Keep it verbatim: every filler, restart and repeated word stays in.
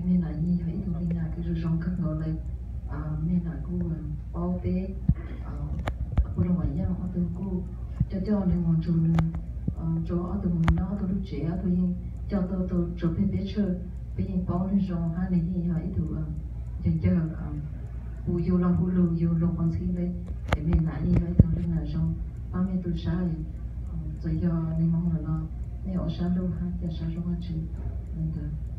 mình là như vậy thì mình là cái rồi rong các ngõ lại à mình là cô bao bé à cô đồng ý nhau ở từ cô cho cho nên mọi chuyện cho ở từ mình nó từ lúc trẻ tôi cho tôi tôi cho bé bé chơi bây giờ bao nhiêu rong hai này như vậy thì dành cho bù yêu lòng bù lù yêu lòng con xin đấy thì mình lại như vậy thì là rong ba mươi tuổi sai rồi giờ nên mong là nó nếu ở xa đâu ha giờ xa rong ăn chứ nên